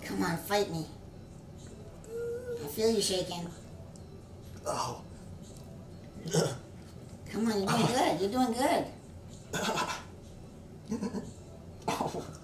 Come on, fight me. I feel you shaking. Oh. Come on, you're doing good. You're doing good. Oh.